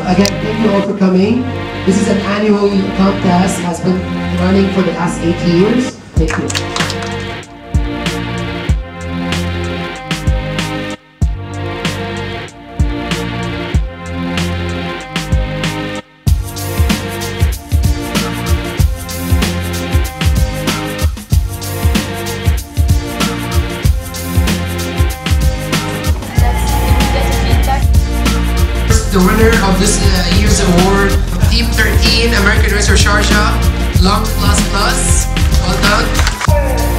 Again, thank you all for coming. This is an annual contest, has been running for the last 8 years. Thank you. The winner of this year's award, Team 13, American Racer Sharjah, Long Plus Plus. Well done.